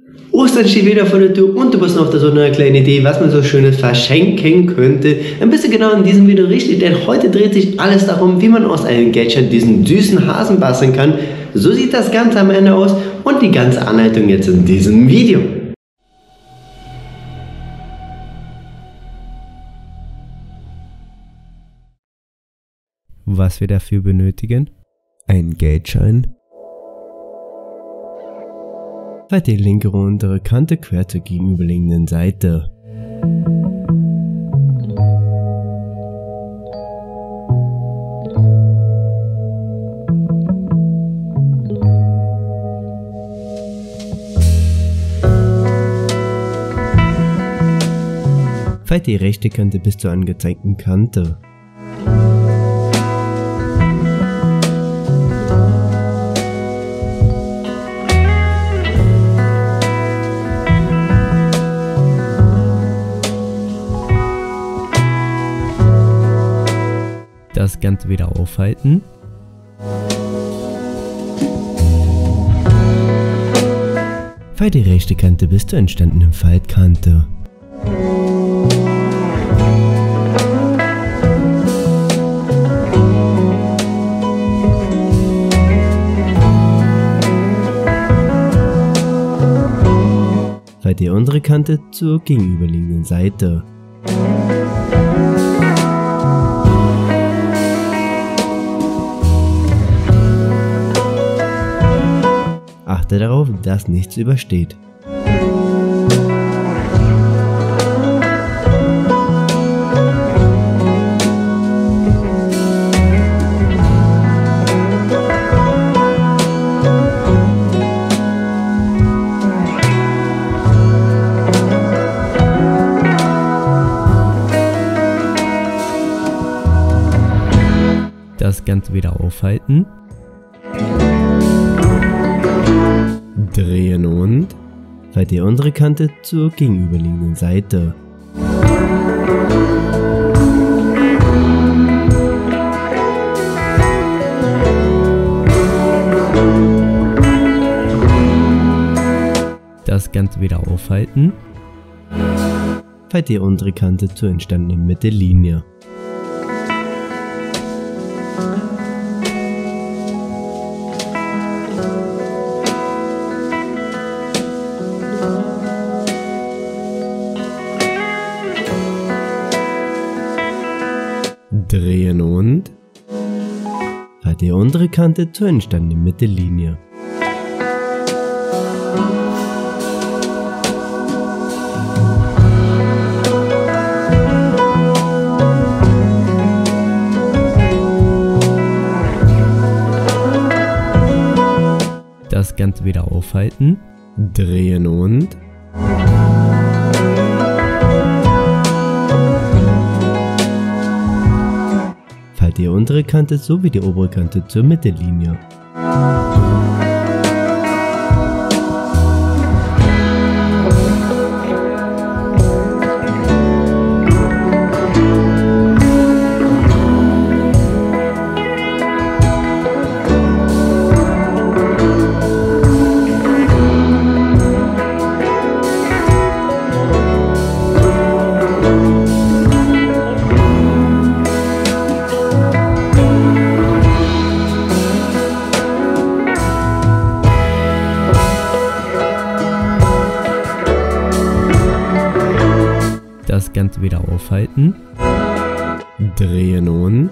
Ostern steht wieder vor der Tür und du bist noch auf der Suche nach einer kleinen Idee, was man so Schönes verschenken könnte. Dann bist du genau in diesem Video richtig, denn heute dreht sich alles darum, wie man aus einem Gadget diesen süßen Hasen basteln kann. So sieht das Ganze am Ende aus und die ganze Anleitung jetzt in diesem Video. Was wir dafür benötigen: ein Geldschein, falte die linke und untere Kante quer zur gegenüberliegenden Seite. Falte die rechte Kante bis zur angezeigten Kante. Das Ganze wieder aufhalten. Falte die rechte Kante bis zur entstandenen Faltkante. Falte die untere Kante zur gegenüberliegenden Seite. Achte darauf, dass nichts übersteht. Das Ganze wieder aufhalten. Drehen und falte die untere Kante zur gegenüberliegenden Seite. Das Ganze wieder aufhalten. Falte die untere Kante zur entstandenen Mittellinie. Drehen und falte die untere Kante zur entstandenen Mittellinie. Das Ganze wieder aufhalten, drehen und falte die untere Kante sowie die obere Kante zur Mittellinie. Das Ganze wieder aufhalten, drehen und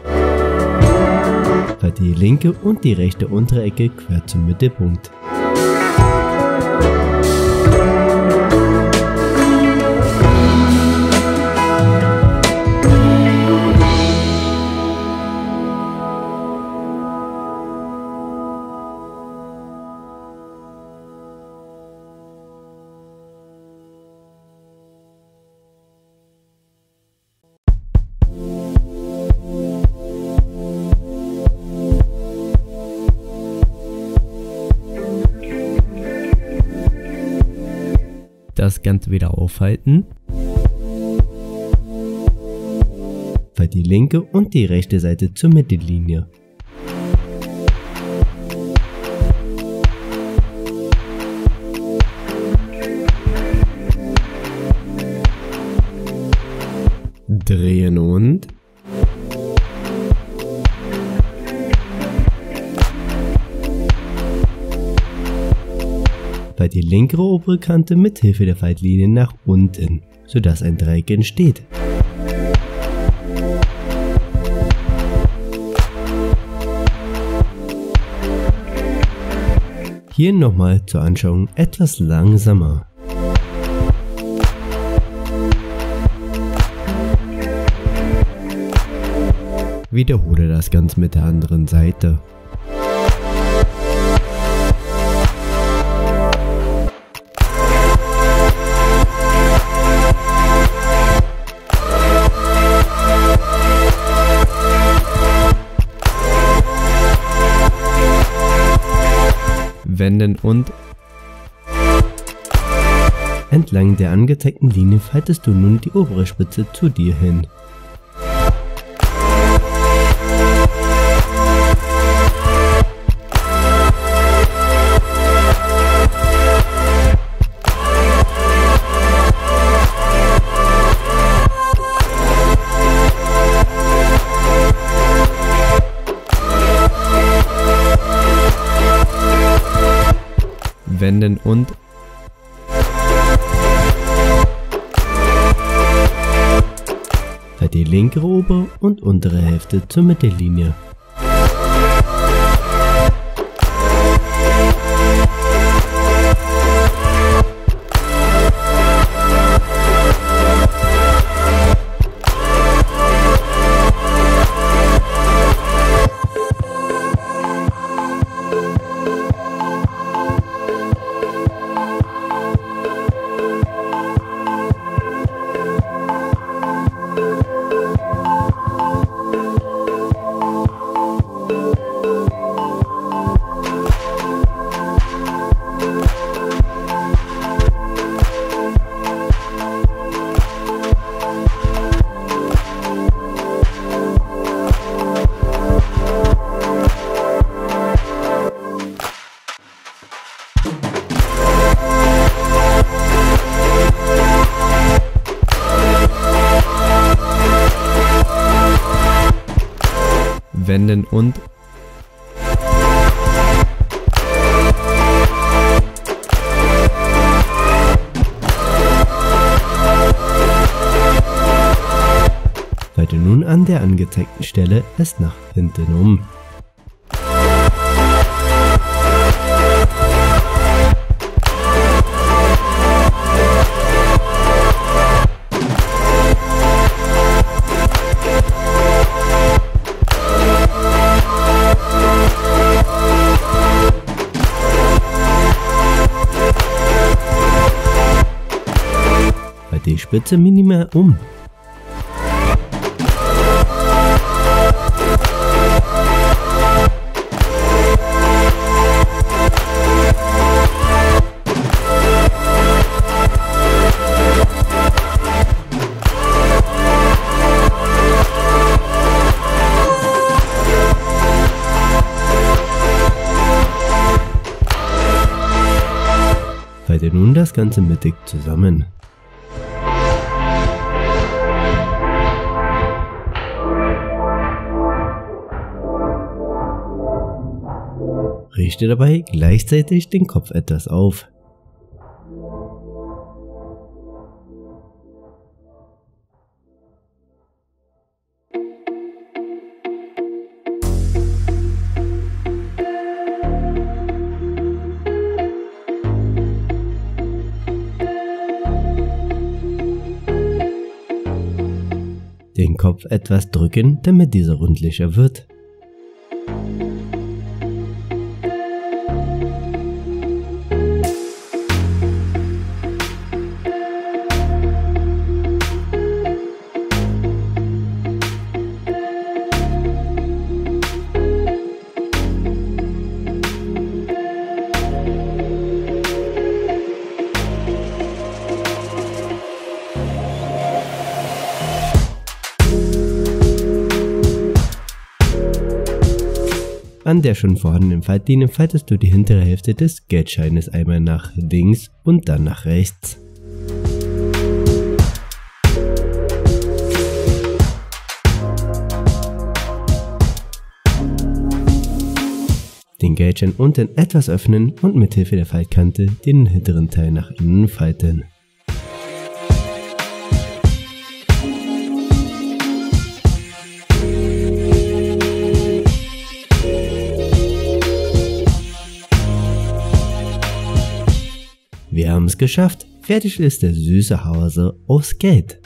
falte die linke und die rechte untere Ecke quer zum Mittelpunkt. Das Ganze wieder aufhalten. Falte die linke und die rechte Seite zur Mittellinie. Falte die linke obere Kante mit Hilfe der Faltlinie nach unten, sodass ein Dreieck entsteht. Hier nochmal zur Anschauung etwas langsamer. Wiederhole das Ganze mit der anderen Seite. Wenden und entlang der angezeigten Linie faltest du nun die obere Spitze zu dir hin. Wenden und falte die linke obere und untere Hälfte zur Mittellinie. Wenden und falte nun an der angezeigten Stelle es nach hinten um. Die Spitze minimal um. Falte nun das Ganze mittig zusammen. Richte dabei gleichzeitig den Kopf etwas auf. Den Kopf etwas drücken, damit dieser rundlicher wird. An der schon vorhandenen Faltlinie faltest du die hintere Hälfte des Geldscheines einmal nach links und dann nach rechts. Den den Geldschein unten etwas öffnen und mithilfe der Faltkante den hinteren Teil nach innen falten. Wir haben es geschafft. Fertig ist der süße Hase aus Geld.